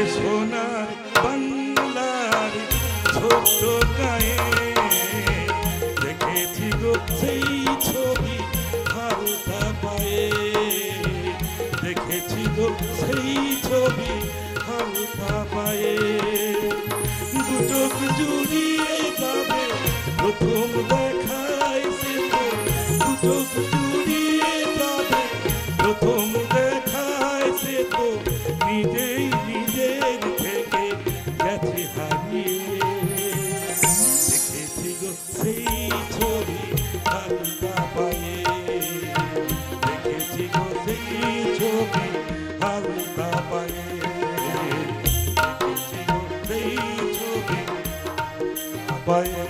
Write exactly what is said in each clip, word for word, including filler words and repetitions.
সোনার বাংলার ছোট্ট গায়ে দেখেছি গো সেই ছবি হালকা পায়ে দেখেছি গো সেই ছবি হালকা পায়ে দু চোখ জুড়িয়ে যাবে প্রথম দেখায় সে তো দু চোখ জুড়িয়ে যাবে প্রথম দেখায় সে তো নিজেই নিজের থেকে গেছে হারিয়ে দেখেছি গো সেই ছবি হালকা পায়ে দেখেছি গো সেই ছবি হালকা পায়ে দেখেছি গো সেই ছবি পায়ে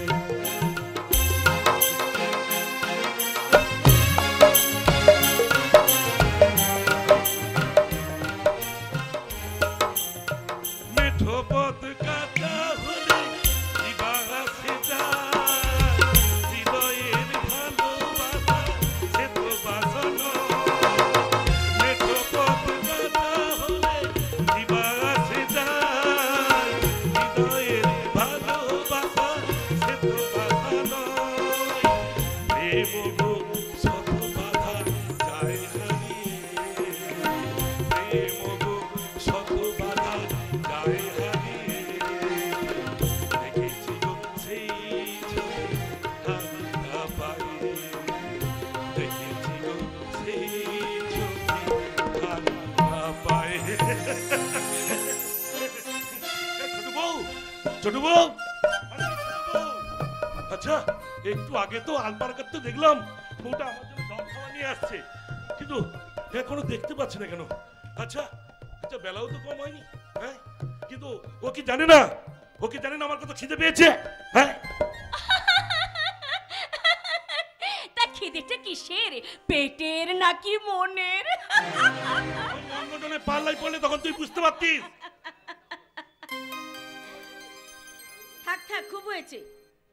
আচ্ছা একটু আগে তো আলবার করতে দেখলাম বউটা আমার জন্য জল খাওয়া নিয়ে আসছে কিন্তু এখনো দেখতে পাচ্ছি না কেন আচ্ছা আচ্ছা বেলাও তো কম হয়নি হ্যাঁ কিন্তু ও কি জানে না ও কি জানে না আমার কত খিদে পেয়েছে হ্যাঁ তা খিদেটা কিসের পেটের নাকি মনের অঙ্গনে পাল্লাই পড়লে তখন তুই বুঝতে পারতিস থাক থাক খুব হয়েছে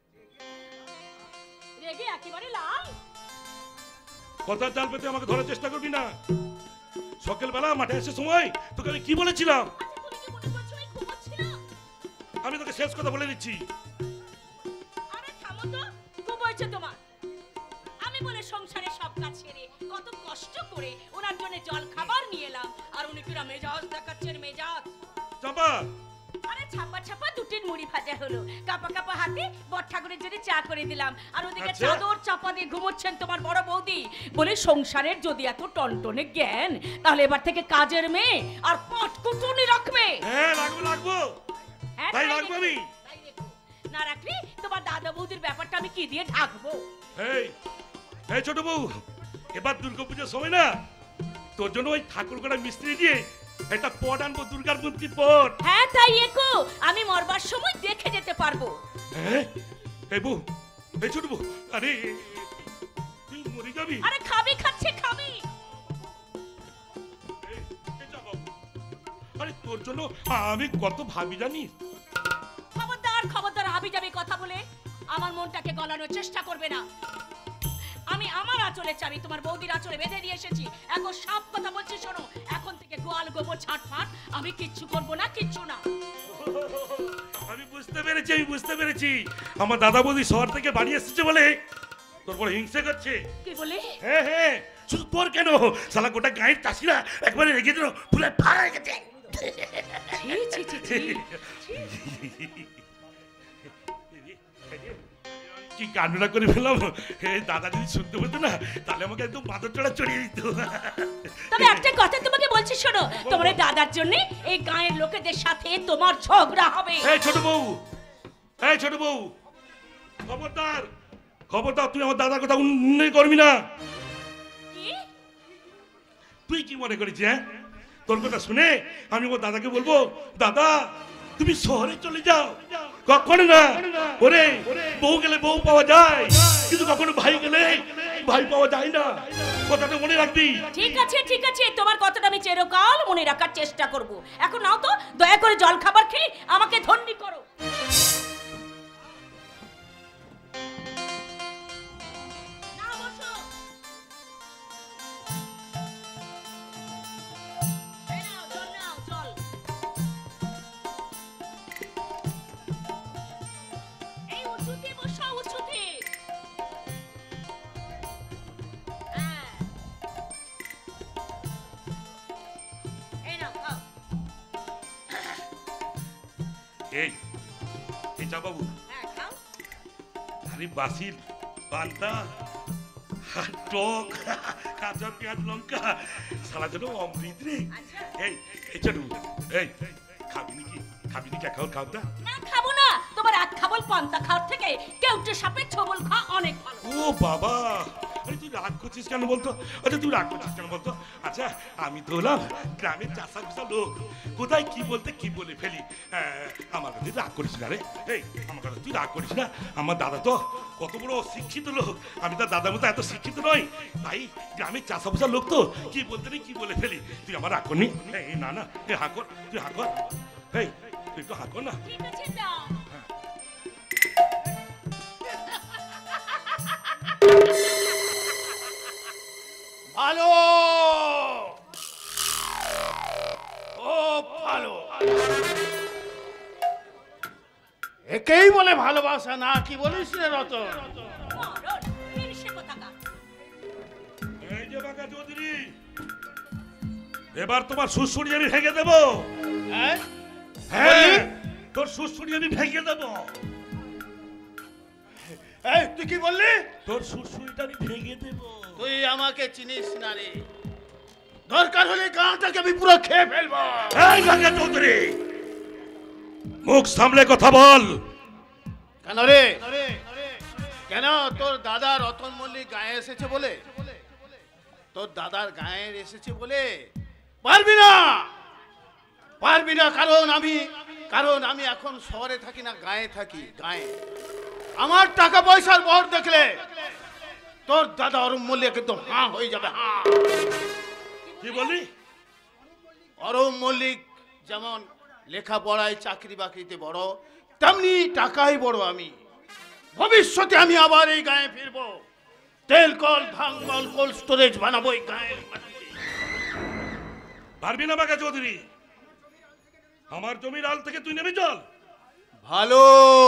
রেগে একেবারে লাল কথা জাল পেতে আমাকে ধরার চেষ্টা করবি না সকালবেলা মাঠে এসে সময় তোকে আমি কি বলেছিলাম আমি তোকে শেষ কথা বলে দিচ্ছি আরে থামো তো খুব হয়েছে তোমার আমি বলে সংসারে সব কাজ ছেড়ে কত কষ্ট করে ওনার জন্য জল খাবার নিয়ে এলাম আর উনি কিরা মেজাজ দেখাচ্ছেন মেজাজ চাপা আরে ছাপা ছাপা দুটির মুড়ি ভাজা হলো কাপা কাপা হাতে বড় ঠাকুরের জন্য চা করে দিলাম আর ওদিকে চাদর চাপা দিয়ে ঘুমোচ্ছেন তোমার বড় বৌদি বলে সংসারের যদি এত টনটনে জ্ঞান তাহলে এবার থেকে কাজের মেয়ে আর পটকুটুনি রাখবে হ্যাঁ রাখবো রাখবো তাই রাখবো আমি না রাখলে তোমার দাদা বৌদির ব্যাপারটা আমি কি দিয়ে ঢাকবো এই এই ছোট বউ এবার দুর্গাপূজার সময় না তোর জন্য ওই ঠাকুর করা মিস্ত্রি দিয়ে একটা পট আনবো দুর্গার মূর্তি পট হ্যাঁ তাই একো আমি মরবার সময় দেখে যেতে পারবো হ্যাঁ এই বউ এই ছোট বউ আরে তুই মরে যাবি আরে খাবি খাচ্ছে খাবি আরে তোর জন্য আমি কত ভাবি জানিস খবরদার খবরদার হাবি যাবি কথা বলে আমার মনটাকে গলানোর চেষ্টা করবে না আমি আমার আঁচলে চাবি তোমার বৌদির আঁচলে বেঁধে দিয়ে এসেছি এখন সব কথা বলছি শোনো এখন থেকে গোয়াল গোবর ছাটফাট আমি কিচ্ছু করব না কিচ্ছু না আমি বুঝতে পেরেছি আমি বুঝতে পেরেছি আমার দাদা বৌদি শহর থেকে বাড়ি এসেছে বলে তোর বড় হিংসা করছে কি বলে হ্যাঁ হ্যাঁ শুধু তোর কেন শালা গোটা গায়ের চাষিরা একবারে রেগে দিল ফুলে ফাড়া গেছে ছি ছি ছি কি কান্ডটা করে ফেলাম দাদা যদি শুনতে পেতো না তাহলে আমাকে একদম বাদর চড়া চড়িয়ে দিত তবে একটা কথা তোমাকে বলছি শোনো তোমার দাদার জন্য এই গায়ের লোকেদের সাথে তোমার ঝগড়া হবে এই ছোট বউ এই ছোট বউ খবরদার খবরদার তুই আমার দাদার কথা উন্নয়ন করবি না কি তুই কি মনে করিস হ্যাঁ তোর কথা শুনে আমি ওর দাদাকে বলবো দাদা তুমি শহরে চলে যাও কখনো না ওরে বউ গেলে বউ পাওয়া যায় কিন্তু কখনো ভাই গেলে ভাই পাওয়া যায় না কথাটা মনে রাখবি ঠিক আছে ঠিক আছে তোমার কথাটা আমি চিরকাল মনে রাখার চেষ্টা করব এখন নাও তো দয়া করে জল খাবার খেয়ে আমাকে ধন্যি করো এই এই চা বাবু হ্যাঁ খাও। আরে বাসিল পান্তা আর টক কাঁচা পেঁয়াজ লঙ্কা সারা যেন অমৃত রে। আচ্ছা। এই এই ছোটু এই খাবি নাকি খাবি নাকি এখন খাও তা? না খাবো না, তোমার এক খাবল পান্তা খাওয়ার থেকে কেউটে সাপের ছবল খাওয়া অনেক ভালো। ও বাবা, আরে তুই রাগ করছিস কেন বলতো? আচ্ছা তুই রাগ করছিস কেন বলতো? আচ্ছা আমি তো হলাম গ্রামের চাষা ঘুষা লোক, কোথায় কি বলতে কি বলে ফেলি। আমার কাছে রাগ করিস না রে, এই আমার কাছে তুই রাগ করিস না। আমার দাদা তো কত বড় শিক্ষিত লোক, আমি তার দাদার মতো এত শিক্ষিত নই, তাই গ্রামের চাষা ভুষা লোক তো কি বলতে নেই কি বলে ফেলি। তুই আমার রাগ করনি? এই না না, তুই হাঁ কর, তুই হাঁ কর, এই তুই একটু হাঁ কর না। ঠিক আছে দাও। ভালো, ও ভালো, একেই বলে ভালোবাসা না? কি বলিস রে রতন? মরণ, ফিরসে কোথাকার। এই যে বাঁকা চৌধুরী, এবার তোমার সুসুড়ি আমি ভেঙে দেবো। হ্যাঁ? হ্যাঁ, তোর সুসুড়ি আমি ভেঙে দেবো। এই তুই কি বললি? তোর সুসুড়িটা আমি ভেঙে দেবো। তুই আমাকে চিনিস না রে, দরকার হলে গাঁটাকে আমি পুরো খেয়ে ফেলবো। এই বাঁকা চৌধুরী, মুখ সামলে কথা বল। কেন রে? কেন তোর দাদা রতন মল্লিক গায়ে এসেছে বলে? তোর দাদার গায়ে এসেছে বলে পারবি না, পারবি না। কারণ আমি কারণ আমি এখন শহরে থাকি না, গায়ে থাকি। গায়ে আমার টাকা পয়সার বর দেখলে তোর দাদা অরুণ মল্লিক কিন্তু হাঁ হয়ে যাবে। হাঁ। কি বললি? অরুণ মল্লিক যেমন লেখাপড়ায় চাকরি বাকরিতে বড়, তেমনি টাকাই বড়। আমি ভবিষ্যতে আমি আবার এই গায়ে ফিরবো, তেল কল ধান কল কোল্ড স্টোরেজ বানাবো এই গায়ের মাটিতে। পারবি না বাঁকা চৌধুরী, আমার জমির আল থেকে তুই নেমে চল। ভালো,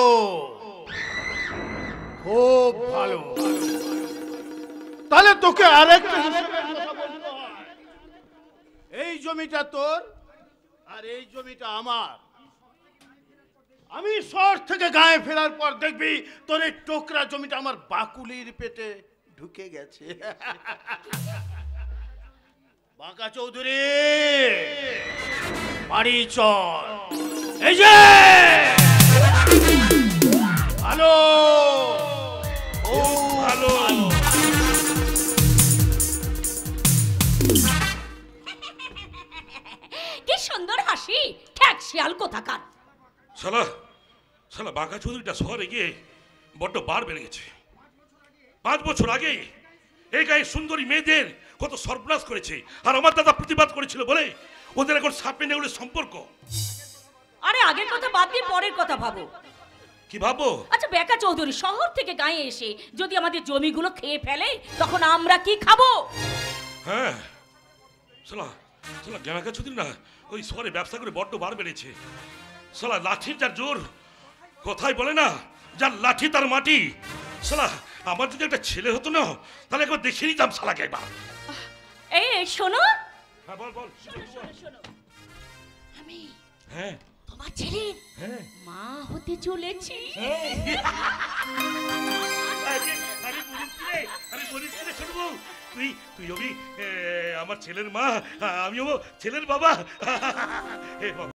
খুব ভালো। তাহলে তোকে আরেকটা হিসেবের কথা বলতে হয়। এই জমিটা তোর আর এই জমিটা আমার। আমি শহর থেকে গায়ে ফেরার পর দেখবি তোর এই টোকরা জমিটা আমার বাকুলির পেটে ঢুকে গেছে। বাঁকা চৌধুরী, বাড়ি চল। এই যে ভালো, ও ভালো। কি সুন্দর হাসি, খ্যাক শিয়াল কোথাকার। শালা শালা বাঁকা চৌধুরীটা শহরে গিয়ে বড্ড বার বেড়ে গেছে। পাঁচ বছর আগে এই গায়ে সুন্দরী মেয়েদের কত সর্বনাশ করেছে, আর আমার দাদা প্রতিবাদ করেছিল বলে ওদের এখন সাপে নেউলের সম্পর্ক। আরে আগের কথা বাদ দিয়ে পরের কথা ভাবো। কি ভাবো? আচ্ছা বেকা চৌধুরী শহর থেকে গায়ে এসে যদি আমাদের জমিগুলো খেয়ে ফেলে তখন আমরা কি খাবো? হ্যাঁ, শালা শালা বাঁকা চৌধুরী না ওই শহরে ব্যবসা করে বড্ড বার বেড়েছে। শালা লাঠির যার জোর, কথাই বলে না যার লাঠি তার মাটি। শালা আমার যদি একটা ছেলে হতো না তাহলে একবার দেখে নিতাম শালাকে একবার। এই এই শোনো, হ্যাঁ বল বল। শোনো শোনো, আমি হ্যাঁ তোমার ছেলে হ্যাঁ। মা হতে চলেছি। আরে আরে বলিস কি রে, আরে বলিস কি রে ছোট বউ, তুই তুই হবি এ, আমার ছেলের মা, আমিও ছেলের বাবা। এ বাবা।